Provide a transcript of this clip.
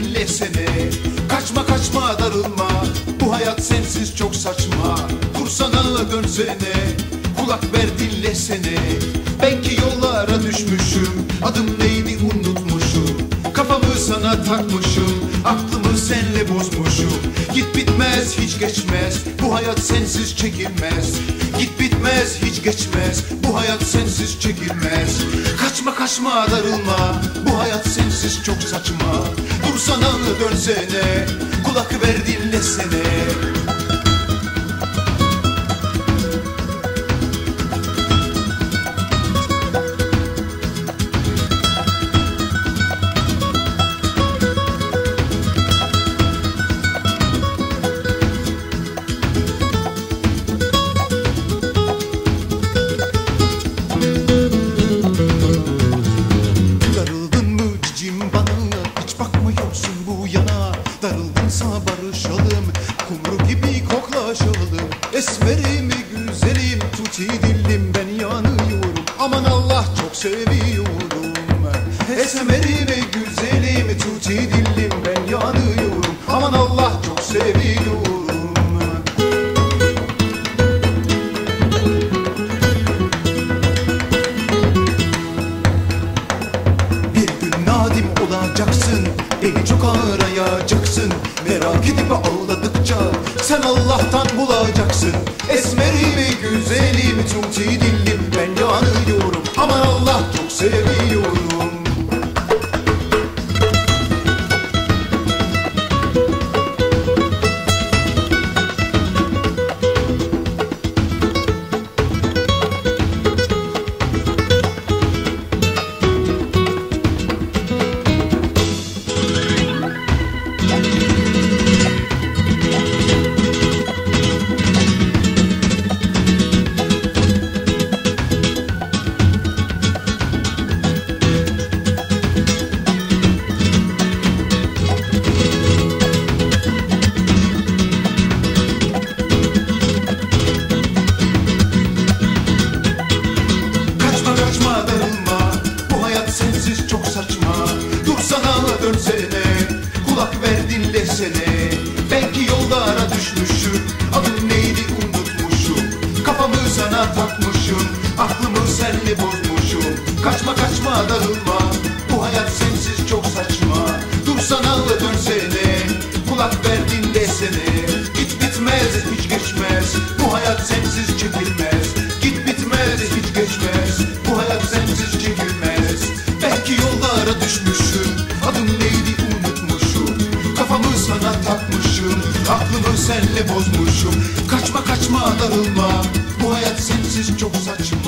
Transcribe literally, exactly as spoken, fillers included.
dinlesene. Kaçma kaçma darılma, bu hayat sensiz çok saçma. Dursana dönsene, kulak ver dinlesene. Ben ki yollara düşmüşüm, adım neydi unutmuşum. Kafamı sana takmışım, aklımı senle bozmuşum. Git bitmez hiç geçmez, bu hayat sensiz çekilmez. Git bitmez hiç geçmez, bu hayat sensiz çekilmez. Kaçma kaçma darılma, bu hayat sensiz çok saçma. Dursana dönsene, kulak ver dinlesene. Darıldınsa barışalım, kumru gibi koklaşalım. Esmerimi güzelim, tuti dillim ben yanıyorum. Aman Allah çok seviyorum. Esmerimi güzelim, tuti dillim ben yanıyorum. Aman Allah çok seviyorum. Bir gün nadim olacaksın, beni çok arayacaksın. Merak edip ağladıkça sen Allah'tan bulacaksın. Esmerimi güzelimi tuti dillim ben yanıyorum. Aman Allah çok seviyorum. Sensiz çok saçma, dursana dönsene, kulak ver dinlesene. Belki yollara düşmüşüm, adın neydi unutmuşum. Kafamı sana takmışım, aklımı senle bozmuşum. Kaçma kaçma darılma, bu hayat sensiz çok saçma. Dursana dönsene, kulak ver dinlesene. Git bitmez hiç geçmez, bu hayat sensiz çekilmez. Git bitmez hiç geçmez, bu hayat sensiz çekilmez. Belki yollara düşmüşüm, adım neydi unutmuşum. Kafamı sana takmışım, aklımı senle bozmuşum. Kaçma kaçma darılma, bu hayat sensiz çok saçma.